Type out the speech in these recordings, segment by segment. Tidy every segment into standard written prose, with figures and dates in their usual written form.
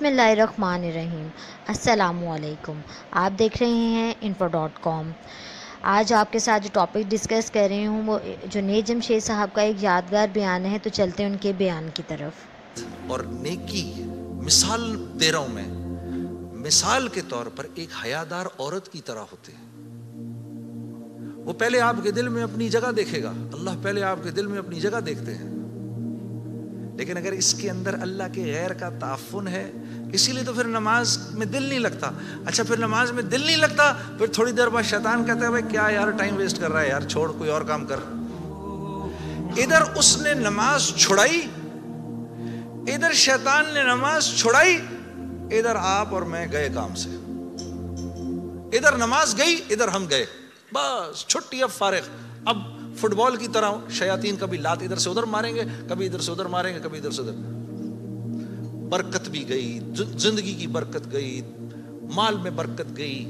बिस्मिल्लाहिर्रहमानिर्रहीम। अस्सलामु अलैकुम। आप देख रहे हैं info.com। आज आपके साथ जो टॉपिक डिस्कस कर रही हूँ वो जुनैद जमशेद साहब का एक यादगार बयान है, तो चलते हैं उनके बयान की तरफ। और नेकी मिसाल दे रहा हूं मैं, मिसाल के तौर पर एक हयादार औरत की तरह होते हैं। वो पहले आपके दिल में अपनी जगह देखेगा, अल्लाह पहले आपके दिल में अपनी जगह देखते हैं। लेकिन अगर इसके अंदर अल्लाह के गैर का ताफुन है, इसीलिए तो फिर नमाज में दिल नहीं लगता। अच्छा, फिर नमाज में दिल नहीं लगता, फिर थोड़ी देर बाद शैतान कहता है भाई क्या यार टाइम वेस्ट कर रहा है यार, छोड़ कोई और काम कर। इधर उसने नमाज छुड़ाई, इधर शैतान ने नमाज छुड़ाई, इधर आप और मैं गए काम से। इधर नमाज गई, इधर हम गए, बस छुट्टी, अब फारिग। अब फुटबॉल की तरह शयातीन कभी लात इधर से उधर मारेंगे, कभी इधर से उधर मारेंगे, कभी इधर से उधर। बरकत भी गई, जिंदगी की बरकत गई, माल में बरकत गई।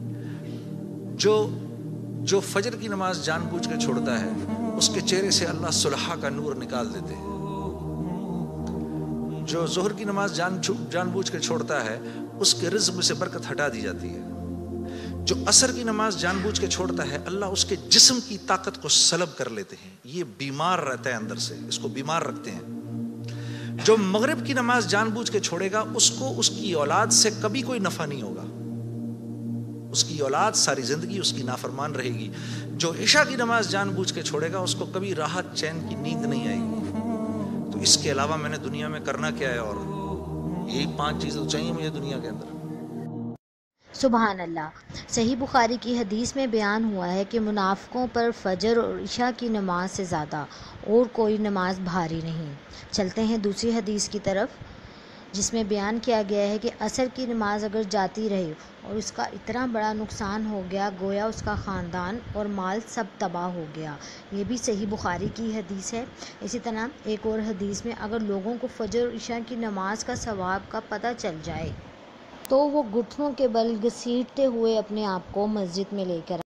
जो फजर की नमाज जानबूझ के छोड़ता है, उसके चेहरे से अल्लाह सुलहा का नूर निकाल देते हैं। जो जोहर की नमाज जानबूझ के छोड़ता है, उसके रिज़्क़ में से बरकत हटा दी जाती है। जो असर की नमाज जानबूझ के छोड़ता है, अल्लाह उसके जिस्म की ताकत को सलब कर लेते हैं। ये बीमार रहता है अंदर से, इसको बीमार रखते हैं। जो मगरिब की नमाज जानबूझ के छोड़ेगा, उसको उसकी औलाद से कभी कोई नफा नहीं होगा, उसकी औलाद सारी जिंदगी उसकी नाफरमान रहेगी। जो इशा की नमाज जानबूझ के छोड़ेगा, उसको कभी राहत चैन की नींद नहीं आएगी। तो इसके अलावा मैंने दुनिया में करना क्या है? और यही 5 चीजें तो चाहिए मुझे दुनिया के अंदर। सुबहान अल्लाह। सही बुखारी की हदीस में बयान हुआ है कि मुनाफिकों पर फजर और इशा की नमाज से ज़्यादा और कोई नमाज भारी नहीं। चलते हैं दूसरी हदीस की तरफ, जिसमें बयान किया गया है कि असर की नमाज अगर जाती रही और उसका इतना बड़ा नुकसान हो गया, गोया उसका ख़ानदान और माल सब तबाह हो गया। ये भी सही बुखारी की हदीस है। इसी तरह एक और हदीस में, अगर लोगों को फजर और इशा की नमाज का सवाब का पता चल जाए तो वो घुटनों के बल घसीटते हुए अपने आप को मस्जिद में लेकर